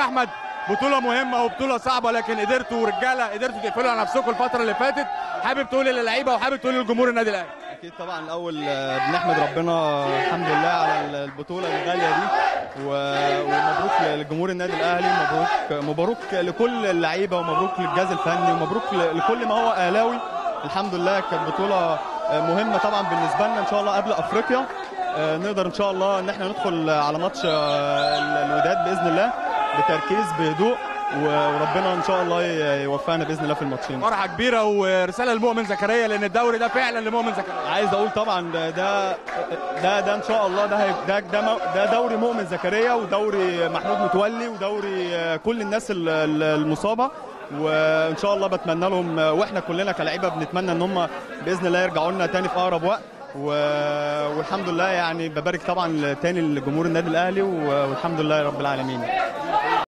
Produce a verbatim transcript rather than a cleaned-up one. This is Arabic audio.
احمد بطوله مهمه وبطوله صعبه، لكن قدرتوا رجاله قدرتوا تقفلوا على نفسكم الفتره اللي فاتت. حابب تقول للعيبه وحابب تقول للجمهور النادي الاهلي؟ اكيد طبعا الاول بنحمد ربنا الحمد لله على البطوله الغاليه دي، ومبروك لجمهور النادي الاهلي، مبروك مبروك لكل اللعيبه، ومبروك للجهاز الفني، ومبروك لكل ما هو اهلاوي. الحمد لله كانت بطوله مهمه طبعا بالنسبه لنا ان شاء الله قبل افريقيا. نقدر ان شاء الله ان احنا ندخل على ماتش الوداد باذن الله بتركيز بهدوء، وربنا ان شاء الله يوفقنا باذن الله في الماتشين. فرحه كبيره ورساله لمؤمن زكريا، لان الدوري ده فعلا لمؤمن زكريا. عايز اقول طبعا ده ده ده, ده ان شاء الله ده ده ده, ده دوري مؤمن زكريا، ودوري محمود متولي، ودوري كل الناس المصابه، وان شاء الله بتمنى لهم، واحنا كلنا كلاعيبه بنتمنى ان هم باذن الله يرجعوا لنا تاني في اقرب وقت. والحمد لله يعني ببارك طبعا تاني لجمهور النادي الاهلي، والحمد لله رب العالمين.